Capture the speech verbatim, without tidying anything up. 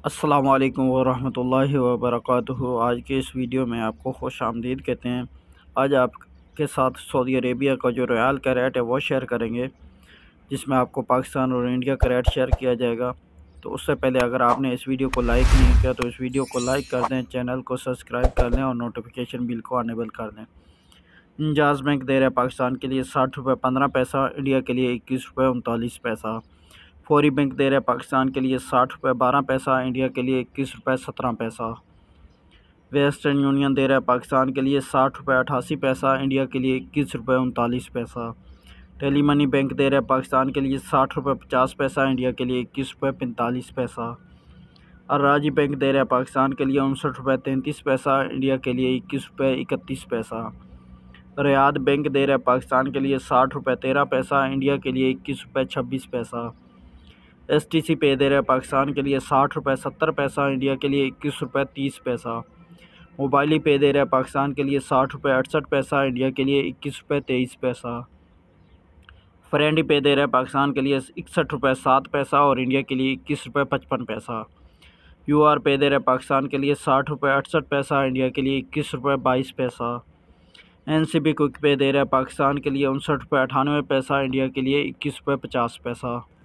अस्सलामु अलैकुम वरहमतुल्लाहि वबरकातुहू। आज के इस वीडियो में आपको खुश आमदीद कहते हैं। आज आपके साथ सऊदी अरेबिया का जो रियाल का रेट है वो शेयर करेंगे, जिसमें आपको पाकिस्तान और इंडिया का रेट शेयर किया जाएगा। तो उससे पहले अगर आपने इस वीडियो को लाइक नहीं किया तो इस वीडियो को लाइक कर दें, चैनल को सब्सक्राइब कर लें और नोटिफिकेशन बिल को अनेबल कर दें। इंजाज़ बैंक दे रहा है पाकिस्तान के लिए साठ रुपये पंद्रह पैसा, इंडिया के लिए इक्कीस रुपये उनतालीस पैसा। फौरी बैंक दे रहा है पाकिस्तान के लिए साठ रुपये बारह पैसा, इंडिया के लिए इक्कीस रुपये सत्रह पैसा। वेस्टर्न यूनियन दे रहा है पाकिस्तान के लिए साठ रुपये अठासी पैसा, इंडिया के लिए इक्कीस रुपये उनतालीस पैसा। टेली मनी बैंक दे रहा है पाकिस्तान के लिए साठ रुपये पचास पैसा, इंडिया के लिए इक्कीस रुपये पैंतालीस पैसा। और राजी बैंक दे रहा है पाकिस्तान के लिए उनसठ रुपये तैंतीस पैसा, इंडिया के लिए इक्कीस रुपये इकतीस पैसा। रियाद बैंक दे रहा है पाकिस्तान के लिए साठ रुपये तेरह पैसा, इंडिया के लिए इक्कीस रुपये छब्बीस पैसा। एस टी सी पे दे रहा है पाकिस्तान के लिए साठ रुपये सत्तर पैसा, इंडिया के लिए इक्कीस रुपये तीस पैसा। मोबाइली पे दे रहा है पाकिस्तान के लिए साठ रुपये अड़सठ पैसा, इंडिया के लिए इक्कीस रुपये तेईस पैसा। फ्रेंडी पे दे रहा है पाकिस्तान के लिए इकसठ रुपये सात पैसा और इंडिया के लिए इक्कीस रुपये पचपन पैसा। यू आर पे दे रहा है पाकिस्तान के लिए साठ रुपये अड़सठ पैसा, इंडिया के लिए इक्कीस रुपये बाईस पैसा। एन सी बी क्विक पे दे रहा है पाकिस्तान के लिए उनसठ रुपये अठानवे पैसा, इंडिया के लिए इक्कीस रुपये पचास पैसा।